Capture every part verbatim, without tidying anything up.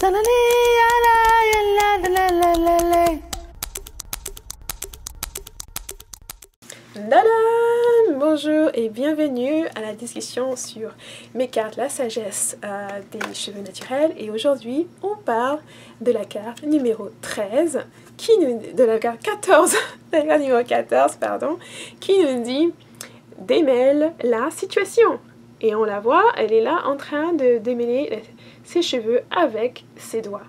Bonjour et bienvenue à la discussion sur mes cartes, la sagesse euh, des cheveux naturels. Et aujourd'hui, on parle de la carte numéro treize, qui nous, de la carte quatorze, de la carte numéro quatorze, pardon, qui nous dit « démêle la situation ». Et on la voit, elle est là en train de démêler ses cheveux avec ses doigts.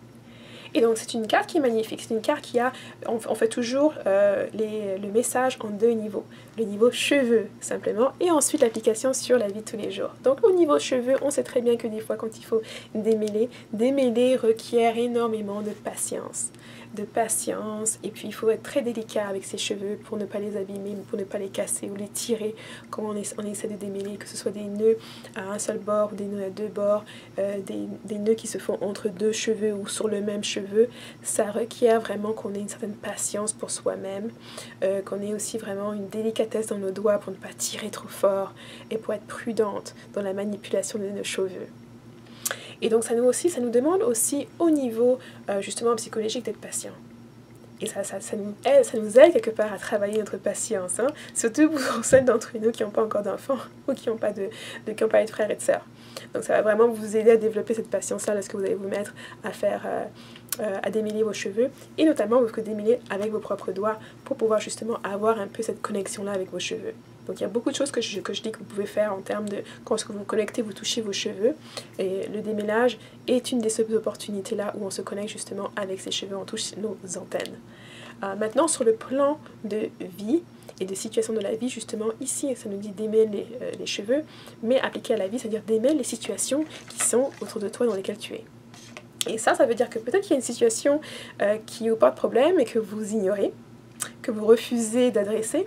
Et donc c'est une carte qui est magnifique, c'est une carte qui a, on, on fait toujours euh, les, le message en deux niveaux. Le niveau cheveux simplement et ensuite l'application sur la vie de tous les jours. Donc au niveau cheveux, on sait très bien que des fois quand il faut démêler, démêler requiert énormément de patience. de patience et puis il faut être très délicat avec ses cheveux pour ne pas les abîmer, pour ne pas les casser ou les tirer quand on, est, on essaie de démêler, que ce soit des nœuds à un seul bord ou des nœuds à deux bords, euh, des, des nœuds qui se font entre deux cheveux ou sur le même cheveu. Ça requiert vraiment qu'on ait une certaine patience pour soi-même, euh, qu'on ait aussi vraiment une délicatesse dans nos doigts pour ne pas tirer trop fort et pour être prudente dans la manipulation de nos cheveux. Et donc ça nous, aussi, ça nous demande aussi au niveau euh, justement psychologique d'être patient. Et ça, ça, ça, nous aide, ça nous aide quelque part à travailler notre patience, hein? Surtout pour celles d'entre nous qui n'ont pas encore d'enfants ou qui n'ont pas de, de, qui n'ont pas de frères et de sœurs. Donc ça va vraiment vous aider à développer cette patience-là lorsque vous allez vous mettre à faire, euh, euh, à démêler vos cheveux et notamment vous démêler avec vos propres doigts pour pouvoir justement avoir un peu cette connexion-là avec vos cheveux. Donc il y a beaucoup de choses que je, que je dis que vous pouvez faire en termes de quand vous vous connectez, vous touchez vos cheveux. Et le démêlage est une de ces opportunités-là où on se connecte justement avec ses cheveux, on touche nos antennes. Euh, maintenant, sur le plan de vie et de situation de la vie, justement, ici, ça nous dit démêle les, euh, les cheveux, mais appliqué à la vie, c'est-à-dire démêle les situations qui sont autour de toi dans lesquelles tu es. Et ça, ça veut dire que peut-être qu'il y a une situation euh, qui vous porte problème et que vous ignorez, que vous refusez d'adresser,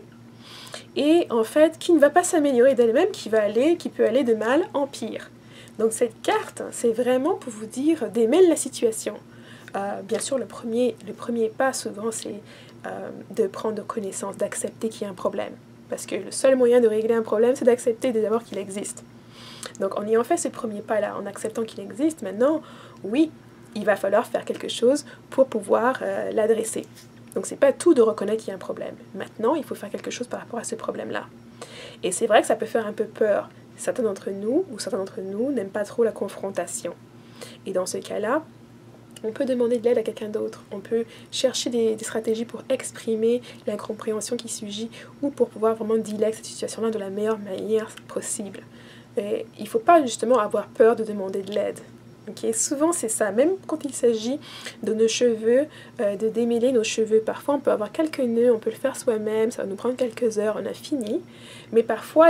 et en fait qui ne va pas s'améliorer d'elle-même, qui va aller, qui peut aller de mal en pire. Donc cette carte, c'est vraiment pour vous dire démêle la situation. Euh, bien sûr, le premier, le premier pas souvent, c'est euh, de prendre connaissance, d'accepter qu'il y a un problème. Parce que le seul moyen de régler un problème, c'est d'accepter d'abord qu'il existe. Donc en ayant fait ce premier pas-là, en acceptant qu'il existe, maintenant, oui, il va falloir faire quelque chose pour pouvoir euh, l'adresser. Donc c'est pas tout de reconnaître qu'il y a un problème. Maintenant, il faut faire quelque chose par rapport à ce problème-là. Et c'est vrai que ça peut faire un peu peur. Certains d'entre nous, ou certains d'entre nous, n'aiment pas trop la confrontation. Et dans ce cas-là, on peut demander de l'aide à quelqu'un d'autre. On peut chercher des, des stratégies pour exprimer l'incompréhension qui surgit ou pour pouvoir vraiment dealer avec cette situation-là de la meilleure manière possible. Et il ne faut pas justement avoir peur de demander de l'aide. Okay? Souvent c'est ça, même quand il s'agit de nos cheveux, euh, de démêler nos cheveux. Parfois on peut avoir quelques nœuds, on peut le faire soi-même, ça va nous prendre quelques heures, on a fini. Mais parfois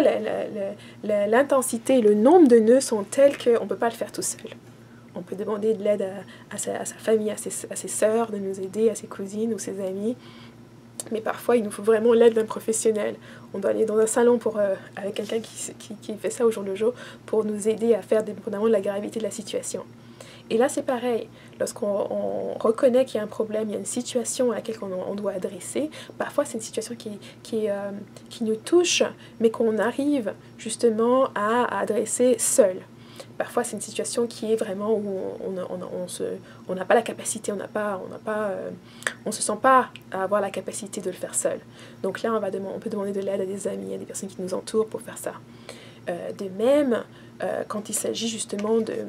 l'intensité, le nombre de nœuds sont tels qu'on ne peut pas le faire tout seul. On peut demander de l'aide à, à, à sa famille, à ses, à ses sœurs, de nous aider, à ses cousines ou ses amis. Mais parfois, il nous faut vraiment l'aide d'un professionnel. On doit aller dans un salon pour, euh, avec quelqu'un qui, qui, qui fait ça au jour le jour pour nous aider à faire dépendamment de la gravité de la situation. Et là, c'est pareil. Lorsqu'on reconnaît qu'il y a un problème, il y a une situation à laquelle on, on doit adresser, parfois c'est une situation qui, qui, euh, qui nous touche, mais qu'on arrive justement à, à adresser seul. Parfois, c'est une situation qui est vraiment où on n'a on, on se, on n'a pas la capacité, on n'a pas, on n'a pas, euh, on se sent pas à avoir la capacité de le faire seul. Donc là, on, va on peut demander de l'aide à des amis, à des personnes qui nous entourent pour faire ça. Euh, de même, euh, quand il s'agit justement de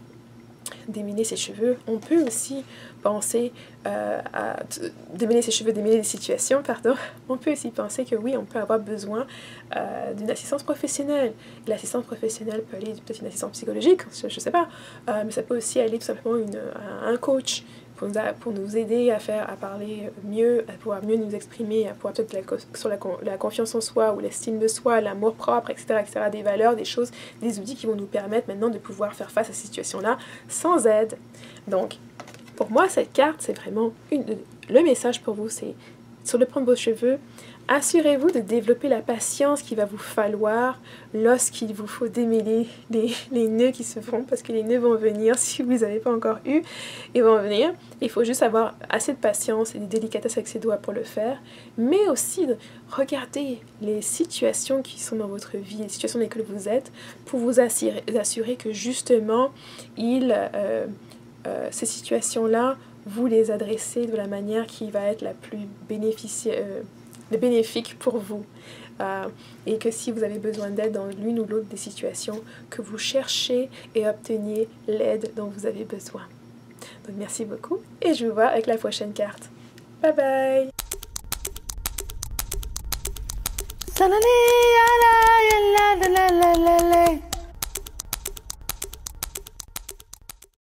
démêler ses cheveux, on peut aussi penser euh, à démêler ses cheveux, démêler des situations, pardon. On peut aussi penser que oui, on peut avoir besoin euh, d'une assistance professionnelle. L'assistance professionnelle peut aller peut-être une assistance psychologique, je ne sais pas, euh, mais ça peut aussi aller tout simplement une, un, un coach pour nous, pour nous aider à faire, à parler mieux, à pouvoir mieux nous exprimer, à pouvoir peut-être la, sur la, la confiance en soi ou l'estime de soi, l'amour propre, et cetera, et cetera, des valeurs, des choses, des outils qui vont nous permettre maintenant de pouvoir faire face à ces situations-là sans aide. Donc, pour moi, cette carte, c'est vraiment une, le message pour vous, c'est sur le plan de vos cheveux, assurez-vous de développer la patience qu'il va vous falloir lorsqu'il vous faut démêler les, les nœuds qui se font, parce que les nœuds vont venir, si vous n'avez pas encore eu, ils vont venir. Il faut juste avoir assez de patience et de délicatesse avec ses doigts pour le faire, mais aussi de regarder les situations qui sont dans votre vie, les situations dans lesquelles vous êtes, pour vous assurer, assurer que justement, ils... Euh, euh, ces situations-là, vous les adressez de la manière qui va être la plus euh, bénéfique pour vous. Euh, et que si vous avez besoin d'aide dans l'une ou l'autre des situations, que vous cherchez et obteniez l'aide dont vous avez besoin. Donc merci beaucoup et je vous vois avec la prochaine carte. Bye bye! Salut!